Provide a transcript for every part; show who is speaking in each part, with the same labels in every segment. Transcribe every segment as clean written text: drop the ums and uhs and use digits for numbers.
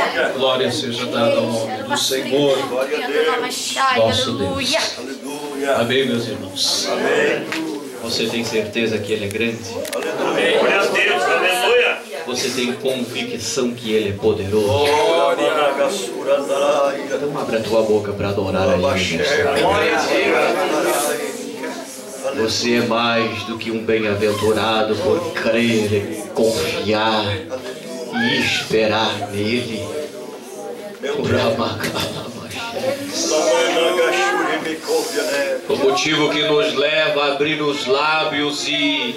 Speaker 1: Glória seja dada ao nome do Senhor, nosso Deus. Amém, meus irmãos? Você tem certeza que Ele é grande?
Speaker 2: Glória a Deus, aleluia.
Speaker 1: Você tem convicção que Ele é poderoso? Então abre a tua boca para adorar a Ele. Você é mais do que um bem-aventurado por crer, confiar e esperar nele. O motivo que nos leva a abrir os lábios e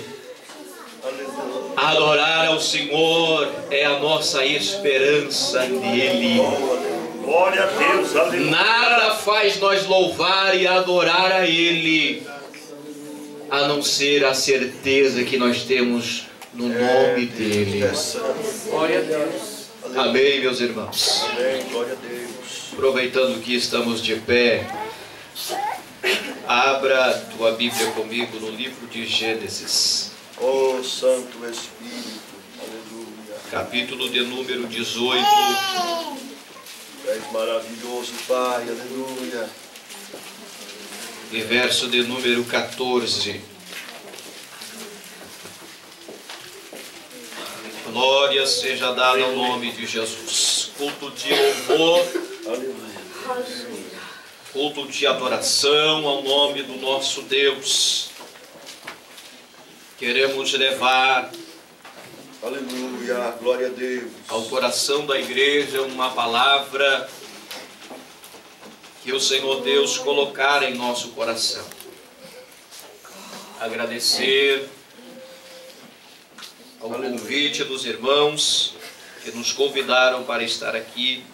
Speaker 1: adorar ao Senhor é a nossa esperança nele.
Speaker 2: Glória a Deus, aleluia.
Speaker 1: Nada faz nós louvar e adorar a Ele, a não ser a certeza que nós temos no nome dEle.
Speaker 2: Glória a Deus.
Speaker 1: Amém, meus irmãos?
Speaker 2: Amém, glória a Deus.
Speaker 1: Aproveitando que estamos de pé, abra tua Bíblia comigo no livro de Gênesis.
Speaker 2: Oh, Santo Espírito, aleluia.
Speaker 1: Capítulo de número 18.
Speaker 2: És maravilhoso, Pai, aleluia.
Speaker 1: E verso de número 14. Glória seja dada ao nome de Jesus. Culto de louvor, culto de adoração ao nome do nosso Deus. Queremos levar,
Speaker 2: aleluia, glória a Deus,
Speaker 1: ao coração da igreja uma palavra que o Senhor Deus colocar em nosso coração. Agradecer ao convite dos irmãos que nos convidaram para estar aqui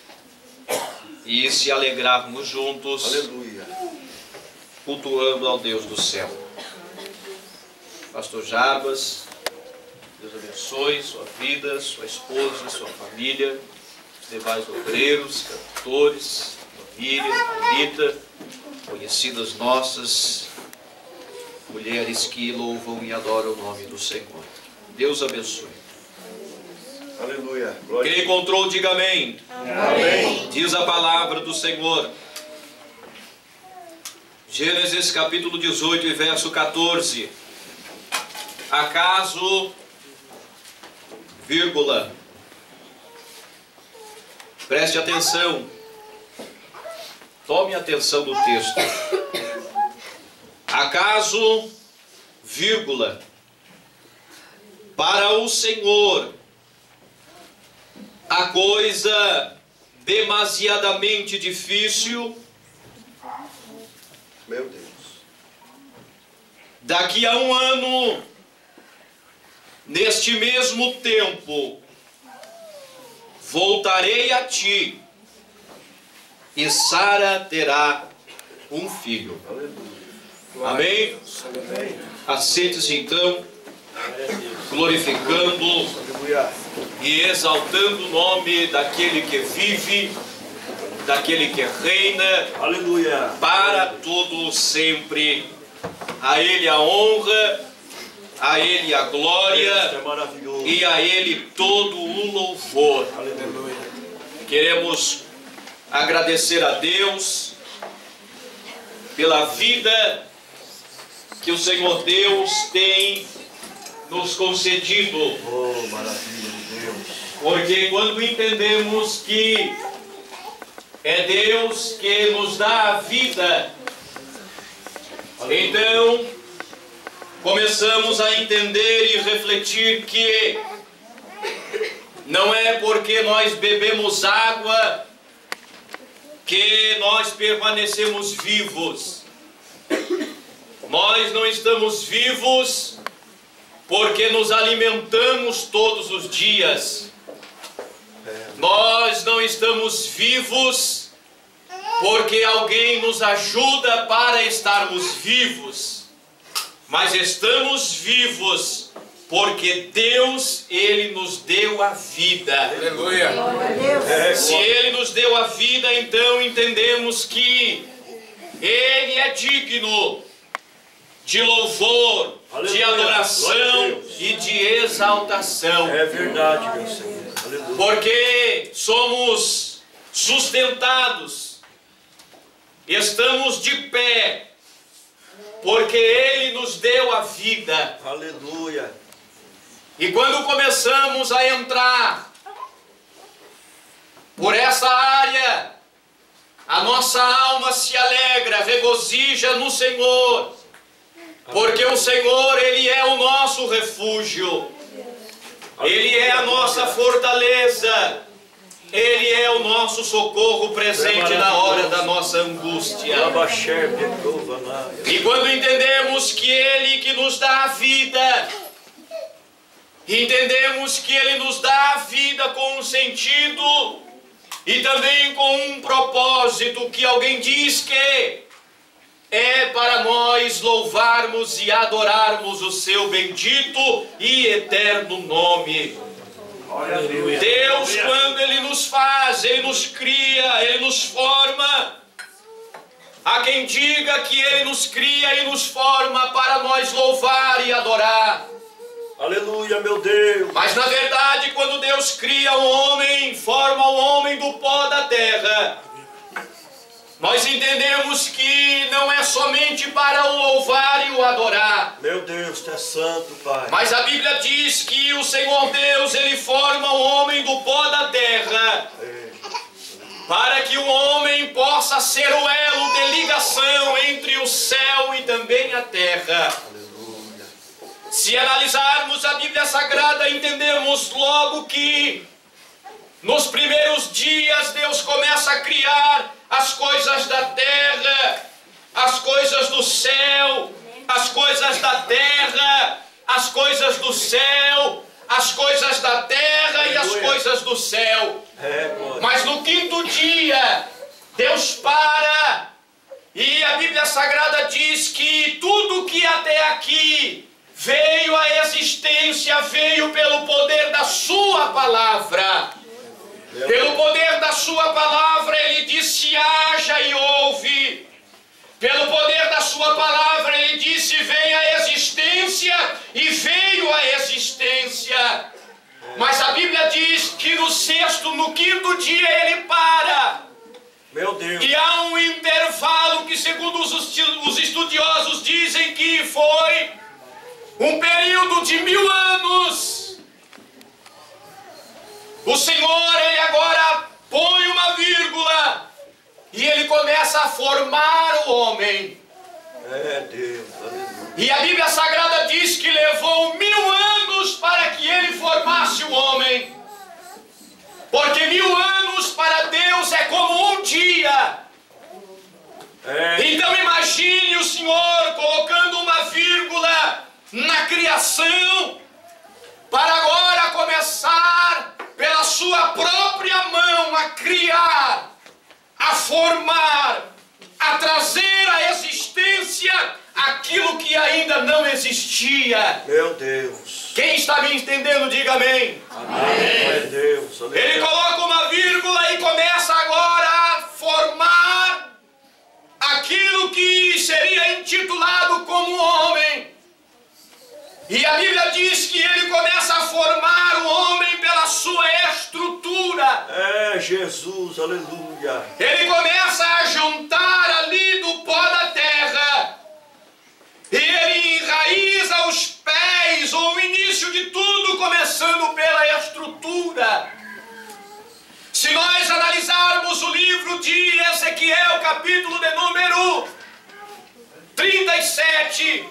Speaker 1: e se alegrarmos juntos,
Speaker 2: aleluia,
Speaker 1: cultuando ao Deus do céu. Pastor Jarbas, Deus abençoe sua vida, sua esposa, sua família, os demais obreiros, cantores, família, Rita, conhecidas nossas, mulheres que louvam e adoram o nome do Senhor. Deus abençoe.
Speaker 2: aleluia.
Speaker 1: Quem encontrou, diga amém.
Speaker 2: Amém.
Speaker 1: Diz a palavra do Senhor. Gênesis capítulo 18 e verso 14. Acaso, vírgula, preste atenção, tome atenção no texto. Acaso, vírgula, para o Senhor a coisa demasiadamente difícil,
Speaker 2: Meu Deus.
Speaker 1: daqui a um ano, neste mesmo tempo, voltarei a ti, e Sara terá um filho. Amém? Assente-se então, glorificando e exaltando o nome daquele que vive, daquele que reina,
Speaker 2: Aleluia.
Speaker 1: para todo sempre. A Ele a honra, a Ele a glória
Speaker 2: É maravilhoso.
Speaker 1: e a Ele todo o louvor.
Speaker 2: Aleluia.
Speaker 1: Queremos agradecer a Deus pela vida que o Senhor Deus tem nos concedido.
Speaker 2: Oh, maravilha de Deus.
Speaker 1: Porque quando entendemos que é Deus que nos dá a vida, então começamos a entender e refletir que não é porque nós bebemos água que nós permanecemos vivos. Nós não estamos vivos porque nos alimentamos todos os dias. Nós não estamos vivos porque alguém nos ajuda para estarmos vivos. Mas estamos vivos porque Deus, Ele nos deu a vida.
Speaker 3: Aleluia.
Speaker 1: Se Ele nos deu a vida, então entendemos que Ele é digno de louvor, de
Speaker 2: Aleluia.
Speaker 1: adoração
Speaker 2: Glória a Deus.
Speaker 1: e de exaltação.
Speaker 2: É verdade, meu Senhor. Aleluia.
Speaker 1: Porque somos sustentados, estamos de pé, porque Ele nos deu a vida.
Speaker 2: Aleluia.
Speaker 1: E quando começamos a entrar por essa área, a nossa alma se alegra, regozija no Senhor, porque o Senhor, Ele é o nosso refúgio, Ele é a nossa fortaleza, Ele é o nosso socorro presente na hora da nossa angústia. E quando entendemos que Ele que nos dá a vida, entendemos que Ele nos dá a vida com um sentido e também com um propósito, que alguém diz que é para nós louvarmos e adorarmos o seu bendito e eterno nome. Deus, quando Ele nos faz, Ele nos cria, Ele nos forma. Há quem diga que Ele nos cria e nos forma para nós louvar e adorar.
Speaker 2: Aleluia, meu Deus.
Speaker 1: Mas na verdade, quando Deus cria o homem, forma o homem do pó da terra, nós entendemos que não é somente para o louvar e o adorar.
Speaker 2: Meu Deus, Tu és santo, Pai.
Speaker 1: Mas a Bíblia diz que o Senhor Deus, Ele forma o homem do pó da terra, para que o homem possa ser o elo de ligação entre o céu e também a terra. Se analisarmos a Bíblia Sagrada, entendemos logo que nos primeiros dias Deus começa a criar as coisas da terra, as coisas do céu, as coisas da terra, as coisas do céu, as coisas da terra e as coisas do céu. Mas no quinto dia, Deus para, e a Bíblia Sagrada diz que tudo que até aqui veio à existência, veio pelo poder da sua palavra. Pelo poder da sua palavra, Ele disse: haja e ouve. Pelo poder da sua palavra, Ele disse: venha à existência, e veio à existência. Mas a Bíblia diz que no quinto dia, Ele para.
Speaker 2: Meu Deus.
Speaker 1: E há um intervalo que, segundo os estudiosos, dizem que foi um período de 1000 anos. O Senhor, Ele agora põe uma vírgula e Ele começa a formar o homem.
Speaker 2: Deus, aleluia.
Speaker 1: E a Bíblia Sagrada diz que levou 1000 anos para que Ele formasse o homem. Porque 1000 anos para Deus é como um dia. Então imagine o Senhor colocando uma vírgula na criação, para agora começar pela sua própria mão a criar, a formar, a trazer à existência aquilo que ainda não existia.
Speaker 2: Meu Deus.
Speaker 1: Quem está me entendendo, diga amém.
Speaker 2: Amém. Meu Deus, aleluia.
Speaker 1: Ele coloca uma vírgula e começa agora a formar aquilo que seria intitulado como homem. E a Bíblia diz que Ele começa a formar o homem pela sua estrutura.
Speaker 2: Jesus, aleluia.
Speaker 1: Ele começa a juntar ali do pó da terra. E Ele enraiza os pés, ou o início de tudo, começando pela estrutura. Se nós analisarmos o livro de Ezequiel, capítulo de número 37,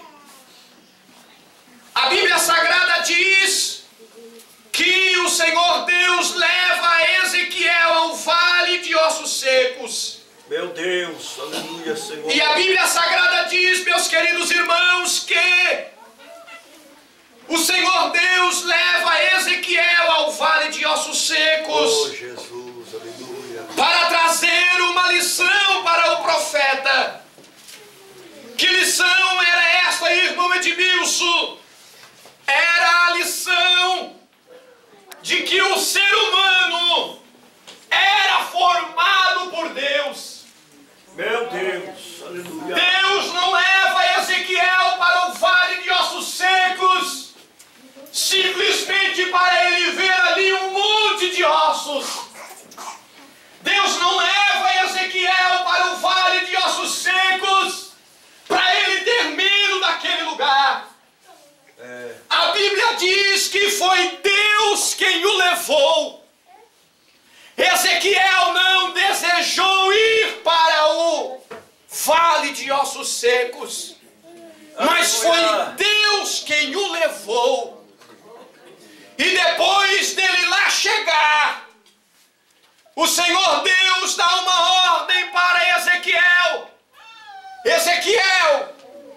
Speaker 1: a Bíblia Sagrada diz que o Senhor Deus leva Ezequiel ao vale de ossos secos.
Speaker 2: Meu Deus, aleluia, Senhor.
Speaker 1: E a Bíblia Sagrada diz, meus queridos irmãos, que o Senhor Deus leva Ezequiel ao vale de ossos secos.
Speaker 2: Oh, Jesus, aleluia.
Speaker 1: Para trazer uma lição para o profeta. Que lição era esta, irmão Edmilson? Era a lição de que o ser humano era formado por Deus.
Speaker 2: Meu Deus, aleluia.
Speaker 1: Deus não leva Ezequiel para o vale de ossos secos simplesmente para ele ver ali um monte de ossos. ossos. Deus não leva Ezequiel para o vale de ossos secos, para ele ter medo daquele lugar. A Bíblia diz que foi Deus quem o levou. Ezequiel não desejou ir para o vale de ossos secos, mas foi Deus quem o levou. E depois dele lá chegar, o Senhor Deus dá uma ordem para Ezequiel. Ezequiel,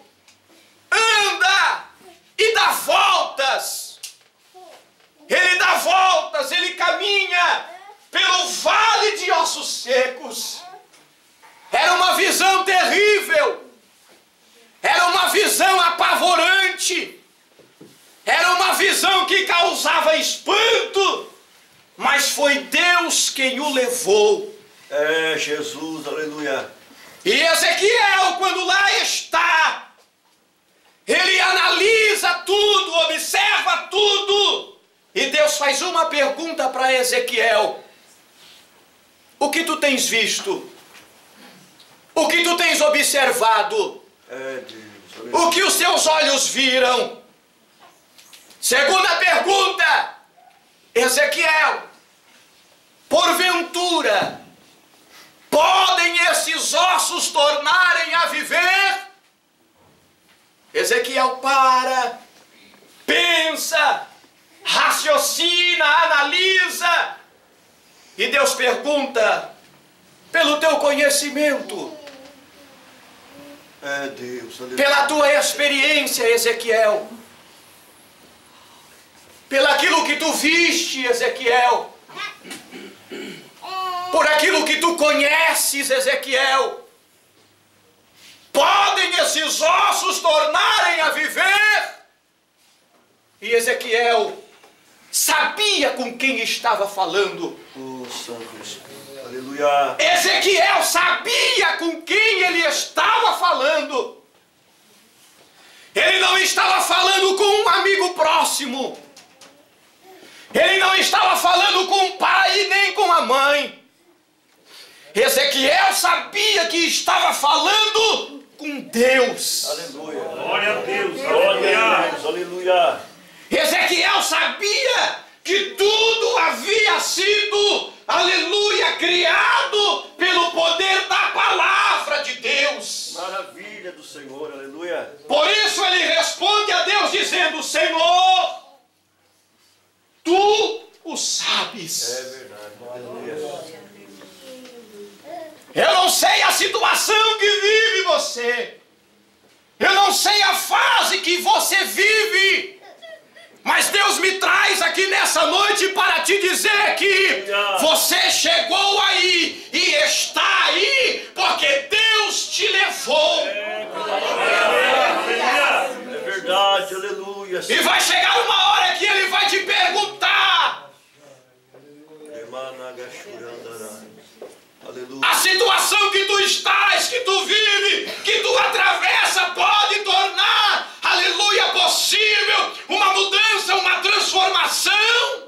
Speaker 1: anda e dá voltas. Ele dá voltas, ele caminha pelo vale de ossos secos. Era uma visão terrível. Era uma visão apavorante. Era uma visão que causava espanto. Mas foi Deus quem o levou.
Speaker 2: É, Jesus, aleluia.
Speaker 1: E Ezequiel, quando lá está, ele analisa tudo, observa tudo. E Deus faz uma pergunta para Ezequiel: o que tu tens visto? O que tu tens observado?
Speaker 2: É, Deus, aleluia.
Speaker 1: O que os teus olhos viram? Segunda pergunta: Ezequiel, porventura, podem esses ossos tornarem a viver? Ezequiel para, pensa, raciocina, analisa. E Deus pergunta: pelo teu conhecimento,
Speaker 2: É, Deus, aleluia.
Speaker 1: pela tua experiência, Ezequiel, pelaquilo que tu viste, Ezequiel, por aquilo que tu conheces, Ezequiel, podem esses ossos tornarem a viver? E Ezequiel sabia com quem estava falando.
Speaker 2: Oh, Santo Espírito, aleluia.
Speaker 1: Ezequiel sabia com quem ele estava falando. Ele não estava falando com um amigo próximo. Ele não estava falando com o pai nem com a mãe. Ezequiel sabia que estava falando com Deus.
Speaker 2: Aleluia.
Speaker 3: Glória a Deus,
Speaker 2: Glória a
Speaker 3: aleluia.
Speaker 2: Deus, aleluia.
Speaker 1: Ezequiel sabia que tudo havia sido, aleluia, criado pelo poder da palavra de Deus.
Speaker 2: Maravilha do Senhor, aleluia.
Speaker 1: Por isso ele responde a Deus dizendo: Senhor, tu o sabes.
Speaker 2: É verdade, aleluia.
Speaker 1: Eu não sei a situação que vive você. Eu não sei a fase que você vive. Mas Deus me traz aqui nessa noite para te dizer que você chegou aí e está aí porque Deus te levou.
Speaker 2: É verdade, aleluia.
Speaker 1: E vai chegar uma hora que Ele vai te perguntar:
Speaker 2: Aleluia.
Speaker 1: a situação que tu estás, que tu vive, que tu atravessa, pode tornar, aleluia, possível uma mudança, uma transformação.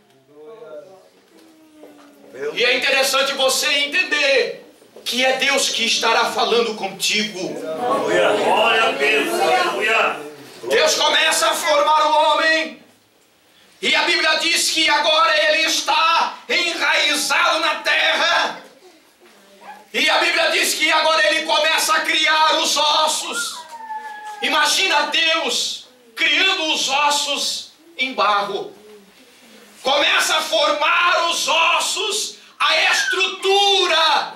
Speaker 1: E é interessante você entender que é Deus que estará falando contigo.
Speaker 3: Glória a Deus, aleluia.
Speaker 1: Deus começa a formar o homem. E a Bíblia diz que agora ele está enraizado na terra. E a Bíblia diz que agora ele começa a criar os ossos. Imagina Deus criando os ossos em barro. Começa a formar os ossos, a estrutura.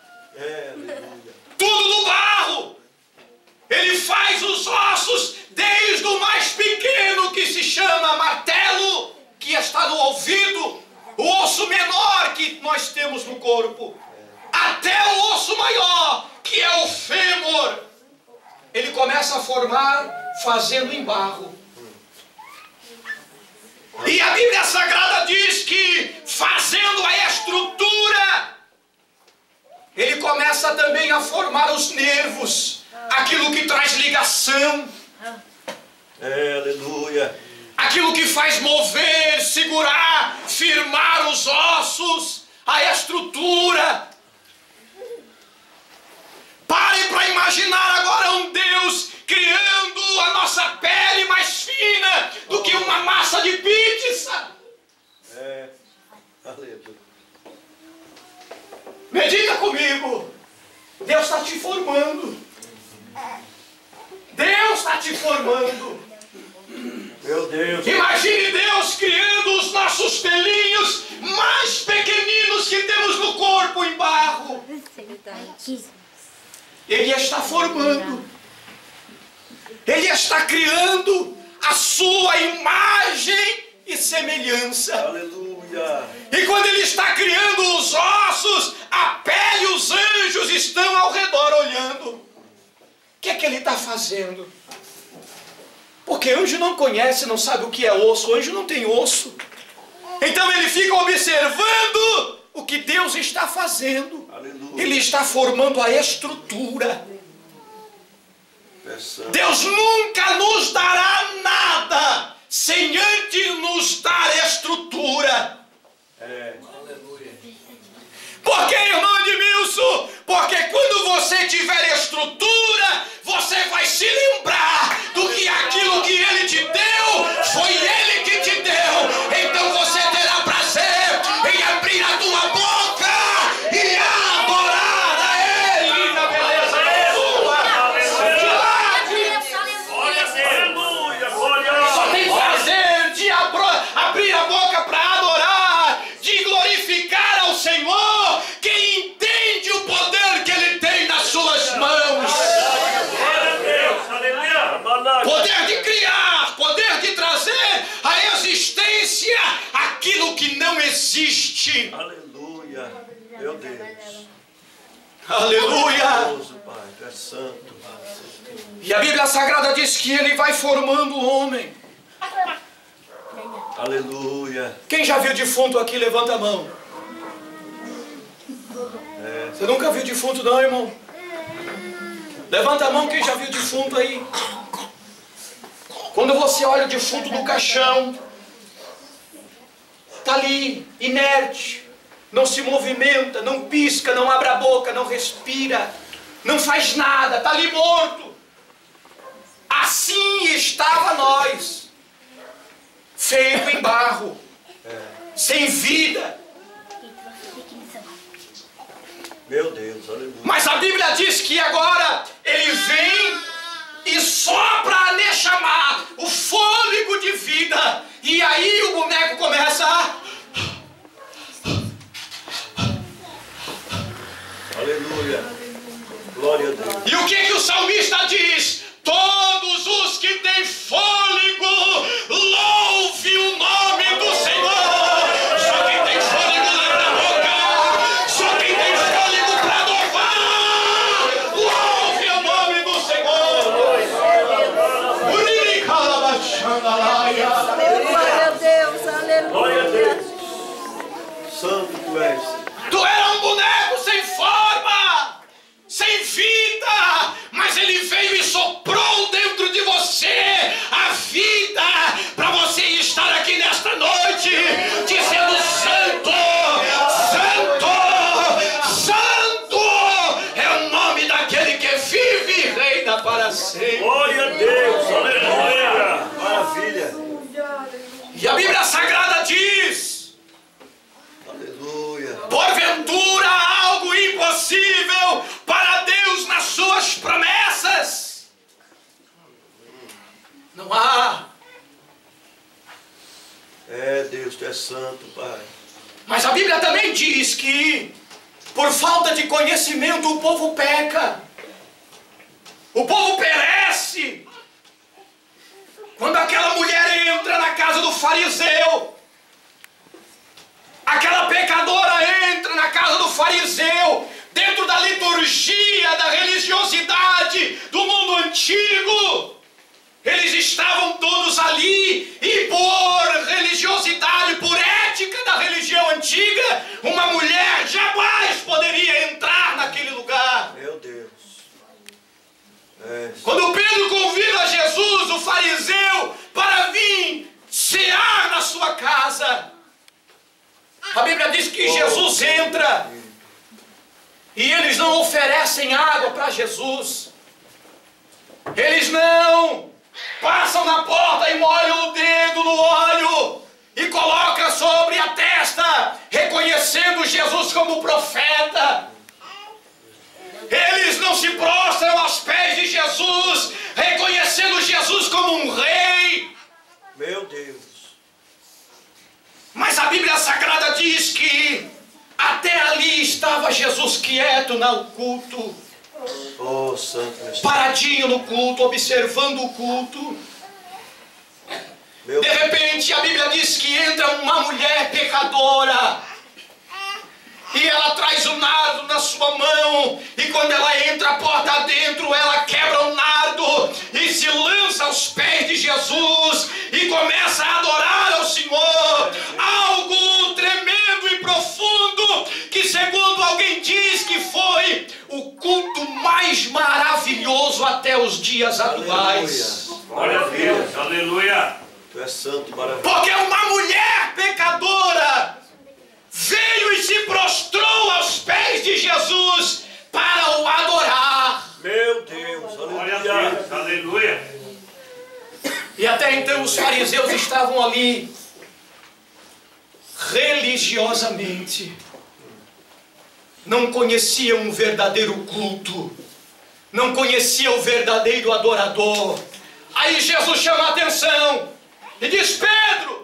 Speaker 1: Tudo do barro. Ele faz os ossos desde o mais pequeno, que se chama martelo, que está no ouvido, o osso menor que nós temos no corpo, até o osso maior, que é o fêmur. Ele começa a formar fazendo em barro. E a Bíblia Sagrada diz que fazendo a estrutura, ele começa também a formar os nervos, aquilo que traz ligação,
Speaker 2: Aleluia.
Speaker 1: aquilo que faz mover, segurar, firmar os ossos. a estrutura. Pare para imaginar agora um Deus criando a nossa pele mais fina do que uma massa de pizza.
Speaker 2: Aleluia.
Speaker 1: Medita comigo. Deus está te formando. Deus está te formando.
Speaker 2: Meu Deus.
Speaker 1: Imagine Deus criando os nossos pelinhos mais pequeninos que temos no corpo em barro. Ele está formando. Ele está criando a sua imagem e semelhança.
Speaker 2: Aleluia.
Speaker 1: E quando Ele está criando os ossos, a pele e os anjos estão ao redor olhando. O que é que Ele está fazendo? Porque anjo não conhece, não sabe o que é osso. O anjo não tem osso. Então ele fica observando o que Deus está fazendo.
Speaker 2: Aleluia.
Speaker 1: Ele está formando a estrutura. Deus nunca nos dará nada sem antes nos dar estrutura. Por que, irmão Edmilson? Porque quando você tiver estrutura, você vai se lembrar do que aquilo que Ele te deu, foi Ele que te deu. Então você terá prazer em abrir a tua boca e adorar a Ele na beleza da sua. Só tem prazer de abrir a boca para adorar, de glorificar ao Senhor, quem entende o poder que Ele tem nas suas mãos. Poder de criar, poder de trazer à existência aquilo que não existe.
Speaker 2: Aleluia. Meu Deus.
Speaker 1: Aleluia.
Speaker 2: Pai, tu és santo.
Speaker 1: E a Bíblia Sagrada diz que Ele vai formando o homem.
Speaker 2: Aleluia.
Speaker 1: Quem já viu defunto aqui, levanta a mão. Você nunca viu defunto não, irmão? Levanta a mão quem já viu defunto aí. Quando você olha o defunto do caixão, está ali, inerte, não se movimenta, não pisca, não abre a boca, não respira, não faz nada, está ali morto. Assim estava nós, feito em barro, sem vida.
Speaker 2: Meu Deus, aleluia.
Speaker 1: Mas a Bíblia diz que agora Ele vem e sopra a Neshama, o fôlego de vida. E aí o boneco começa a...
Speaker 2: Aleluia. Glória a Deus.
Speaker 1: E o que o salmista diz? Todos os que têm fôlego, louve o nome do Senhor. Só quem tem fôlego abre a boca. Só quem tem fôlego para louvar, louve o nome do Senhor.
Speaker 4: Glória a Deus, aleluia.
Speaker 2: Glória a Deus. Santo tu és.
Speaker 1: Tu era um boneco sem forma, sem vida, mas Ele veio e soprou dentro de você a vida para você estar aqui nesta noite dizendo santo, santo, santo é o nome daquele que vive e reina para sempre.
Speaker 2: Glória a Deus. Aleluia. Maravilha.
Speaker 1: E a Bíblia Sagrada diz:
Speaker 2: Aleluia.
Speaker 1: porventura há algo impossível para Deus nas suas promessas? Não há.
Speaker 2: Deus, tu és santo, Pai.
Speaker 1: Mas a Bíblia também diz que por falta de conhecimento o povo peca. O povo perece. Quando aquela mulher entra na casa do fariseu, aquela pecadora entra na casa do fariseu, dentro da liturgia, da religiosidade do mundo antigo. Eles estavam todos ali e por religiosidade, por ética da religião antiga, uma mulher jamais poderia entrar naquele lugar.
Speaker 2: Meu Deus.
Speaker 1: Quando Pedro convida Jesus, o fariseu, para vir cear na sua casa, a Bíblia diz que Jesus entra e eles não oferecem água para Jesus. Eles não passam na porta e molham o dedo no óleo e colocam sobre a testa, reconhecendo Jesus como profeta. Eles não se prostram aos pés de Jesus, reconhecendo Jesus como um rei.
Speaker 2: Meu Deus.
Speaker 1: Mas a Bíblia Sagrada diz que até ali estava Jesus quieto no culto,
Speaker 2: Oh, Santo Espírito.
Speaker 1: paradinho no culto, observando o culto.
Speaker 2: Meu
Speaker 1: De repente a Bíblia diz que entra uma mulher pecadora e ela traz o nardo na sua mão, e quando ela entra a porta dentro, ela quebra o nardo e se lança aos pés de Jesus e começa a adorar ao Senhor. Algo tremendo e profundo, que segundo alguém diz que foi o culto mais maravilhoso até os dias atuais.
Speaker 3: Glória a Deus. Aleluia.
Speaker 2: Tu és santo, maravilhoso.
Speaker 1: Porque uma mulher pecadora veio e se prostrou aos pés de Jesus para o adorar.
Speaker 2: Meu Deus,
Speaker 3: Glória a
Speaker 2: aleluia.
Speaker 3: Deus. Aleluia.
Speaker 1: E até então os fariseus estavam ali religiosamente. Não conheciam o verdadeiro culto. Não conheciam o verdadeiro adorador. Aí Jesus chama a atenção e diz: Pedro,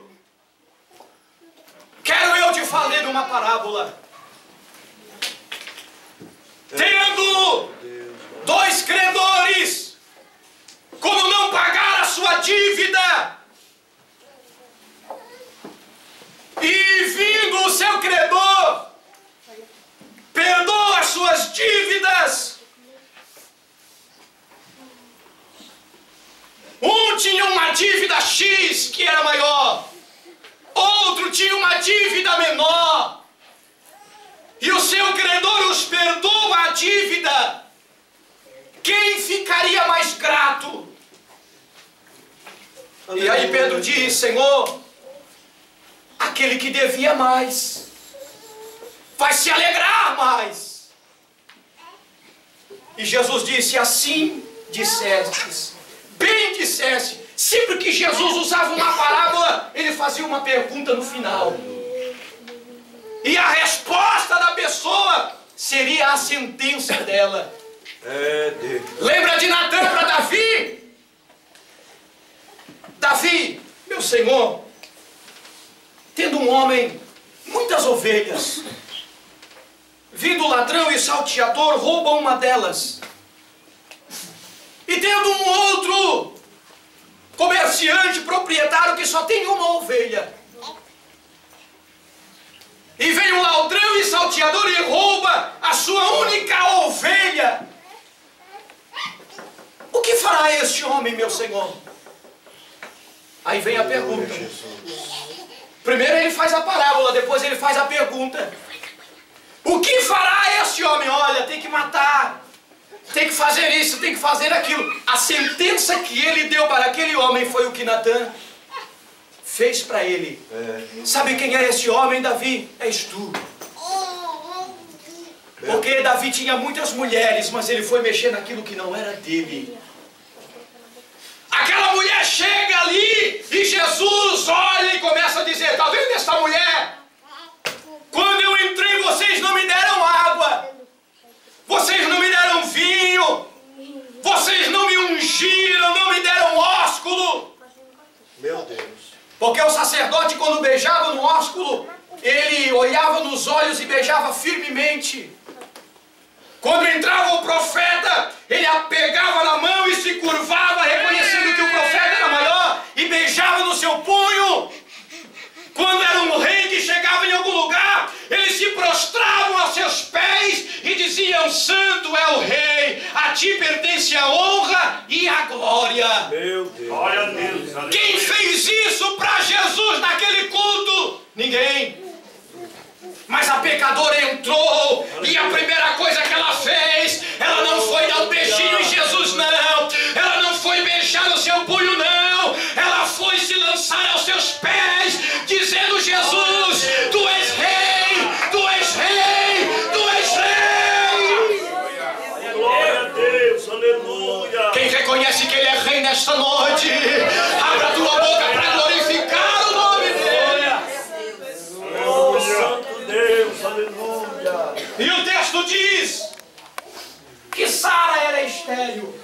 Speaker 1: quero eu te falar de uma parábola. Tendo dois credores, como não pagar a sua dívida, e vindo o seu credor, perdoa as suas dívidas. Um tinha uma dívida X que era maior, outro tinha uma dívida menor, e o seu credor os perdoa a dívida. Quem ficaria mais grato? E aí Pedro diz: Senhor, aquele que devia mais vai se alegrar mais. E Jesus disse: assim dissestes, bem disseste. Sempre que Jesus usava uma parábola, ele fazia uma pergunta no final. E a resposta da pessoa seria a sentença dela.
Speaker 2: É Deus.
Speaker 1: Lembra de Natã para Davi? Davi, meu senhor, tendo um homem, muitas ovelhas, vindo o ladrão e salteador, rouba uma delas. E tendo um outro comerciante, proprietário, que só tem uma ovelha, e vem um ladrão e salteador e rouba a sua única ovelha. O que fará este homem, meu senhor? Aí vem a pergunta. Primeiro ele faz a parábola, depois ele faz a pergunta. O que fará este homem? Olha, tem que matar, tem que fazer isso, tem que fazer aquilo. A sentença que ele deu para aquele homem foi o que Natã fez para ele. Sabe quem é esse homem, Davi? És tu. Porque Davi tinha muitas mulheres, mas ele foi mexer naquilo que não era dele. Aquela mulher chega ali e Jesus olha e começa a dizer: tá vendo essa mulher? Quando eu entrei, vocês não me deram água, vocês não me deram vinho, vocês não me ungiram, não me deram ósculo.
Speaker 2: Meu Deus.
Speaker 1: Porque o sacerdote, quando beijava no ósculo, ele olhava nos olhos e beijava firmemente. Quando entrava o profeta, ele a pegava na mão e se curvava, reconhecendo que o profeta era maior, e beijava no seu punho. Quando era um rei que chegava em algum lugar, eles se prostravam aos seus pés e diziam: Santo é o rei, a ti pertence a honra e a glória.
Speaker 2: Meu Deus.
Speaker 3: Glória a Deus. Aleluia.
Speaker 1: Quem fez isso para Jesus naquele culto? Ninguém. Mas a pecadora entrou e a primeira coisa que ela fez, ela não foi dar um beijinho em Jesus, não. Ela não foi beijar o seu punho, não. Ela foi se lançar aos seus pés, dizendo: Jesus, tu és rei, E o texto diz que Sara era estéril.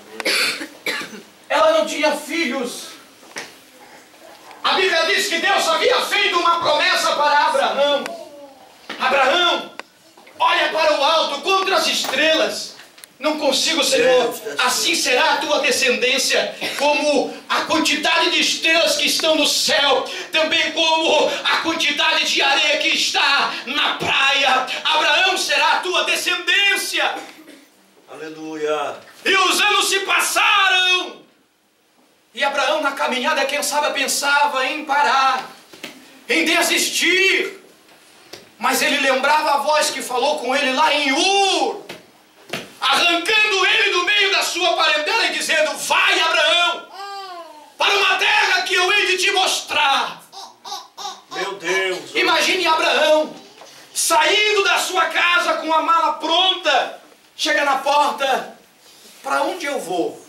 Speaker 1: Ela não tinha filhos. A Bíblia diz que Deus havia feito uma promessa para Abraão. Abraão, olha para o alto, contra as estrelas. Não consigo, Senhor. Assim será a tua descendência, como a quantidade de estrelas que estão no céu, também como a quantidade de areia que está na praia. Abraão será a tua descendência.
Speaker 2: Aleluia.
Speaker 1: E os anos se passaram. E Abraão, na caminhada, quem sabe, pensava em parar, em desistir. Mas ele lembrava a voz que falou com ele lá em Ur, arrancando ele do meio da sua parentela e dizendo: vai, Abraão, para uma terra que eu hei de te mostrar.
Speaker 2: Meu Deus.
Speaker 1: Imagine Abraão saindo da sua casa com a mala pronta. Chega na porta: para onde eu vou?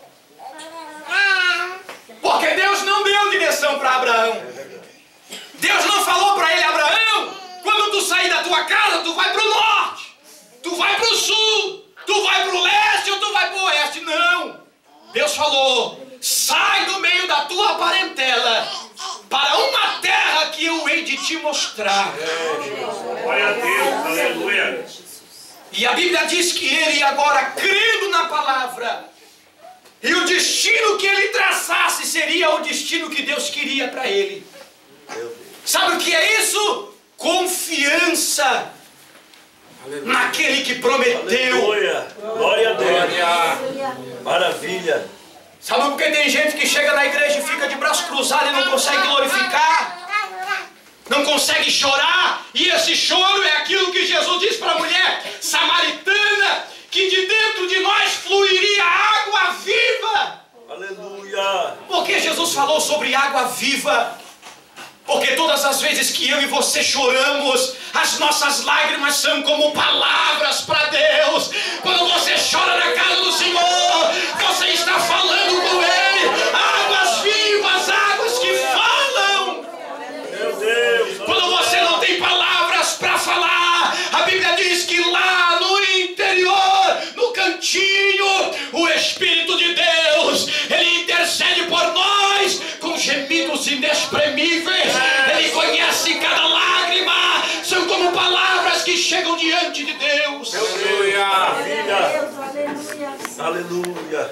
Speaker 1: Porque Deus não deu direção para Abraão. Deus não falou para ele: Abraão, quando tu sair da tua casa, tu vai para o norte, tu vai para o sul, tu vai para o leste ou tu vai para o oeste. Não. Deus falou: sai do meio da tua parentela para uma terra que eu hei de te mostrar.
Speaker 3: Glória a Deus, aleluia.
Speaker 1: E a Bíblia diz que ele, agora crendo na palavra, e o destino que ele traçasse seria o destino que Deus queria para ele. Sabe o que é isso? Confiança naquele que prometeu.
Speaker 2: Aleluia. Glória a Deus. Maravilha.
Speaker 1: Sabe por que tem gente que chega na igreja e fica de braço cruzado e não consegue glorificar? Não consegue chorar? E esse choro é aquilo que Jesus disse para a mulher samaritana, que de dentro de nós fluiria água viva.
Speaker 2: Aleluia.
Speaker 1: Por que Jesus falou sobre água viva? Porque todas as vezes que eu e você choramos, as nossas lágrimas são como palavras para Deus. Quando você chora na casa do Senhor, você está falando com Ele. Águas vivas, águas que falam.
Speaker 2: Meu Deus.
Speaker 1: Quando você não tem palavras para falar, a Bíblia diz que lá no interior, no cantinho, o Espírito de Deus, Ele intercede por nós com gemidos inexprimíveis. Ele conhece cada lágrima. São como palavras que chegam diante de Deus.
Speaker 2: Aleluia. Maravilha.
Speaker 4: Aleluia.
Speaker 2: Aleluia.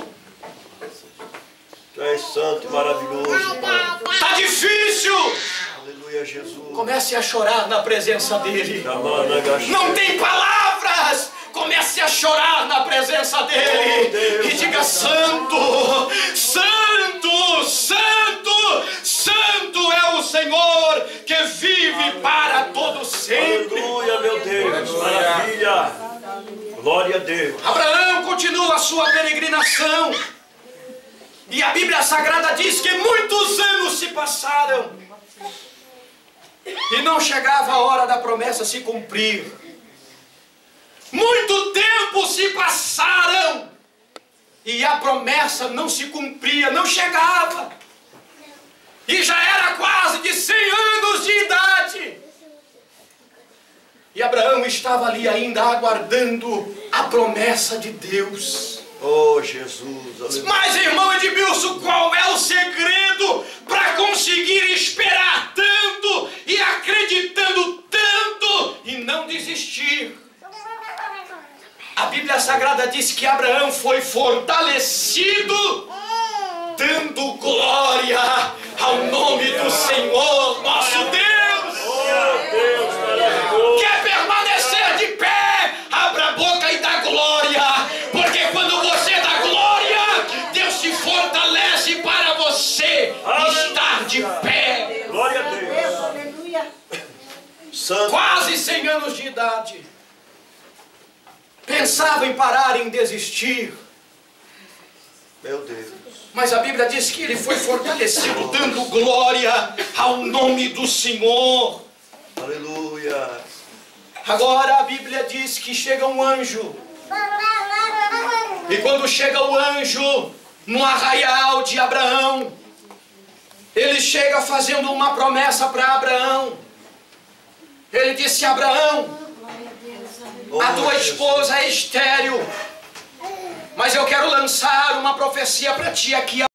Speaker 2: Tu és santo e maravilhoso, Pai.
Speaker 1: Está difícil.
Speaker 2: Aleluia, Jesus.
Speaker 1: Comece a chorar na presença dEle.
Speaker 2: Não
Speaker 1: Não tem palavras. Comece a chorar na presença dEle. E diga: Santo, Santo, Santo, Santo é o Senhor que vive para todo sempre.
Speaker 2: Aleluia, meu Deus. Maravilha. Glória a Deus.
Speaker 1: Abraão continua a sua peregrinação. E a Bíblia Sagrada diz que muitos anos se passaram e não chegava a hora da promessa se cumprir. Muito tempo se passaram e a promessa não se cumpria, não chegava. E já era quase de 100 anos de idade. E Abraão estava ali ainda aguardando a promessa de Deus.
Speaker 2: Oh, Jesus. Aleluia.
Speaker 1: Mas, irmão Edmilson, qual é o segredo para conseguir esperar tanto e acreditando tanto e não desistir? A Bíblia Sagrada diz que Abraão foi fortalecido, dando glória ao nome do Senhor, nosso Deus.
Speaker 2: Oh, Deus maravilhoso.
Speaker 1: Quer permanecer de pé? Abra a boca e dá glória. Porque quando você dá glória, Deus se fortalece para você estar de pé.
Speaker 2: Glória a Deus.
Speaker 4: Aleluia.
Speaker 2: Santo.
Speaker 1: Quase 100 anos de idade. Pensava em parar, em desistir.
Speaker 2: Meu Deus.
Speaker 1: Mas a Bíblia diz que ele foi fortalecido, dando glória ao nome do Senhor.
Speaker 2: Aleluia.
Speaker 1: Agora a Bíblia diz que chega um anjo. E quando chega o anjo no arraial de Abraão, ele chega fazendo uma promessa para Abraão. Ele disse: Abraão,
Speaker 4: A tua esposa é estéril. Mas eu quero lançar uma profecia para ti aqui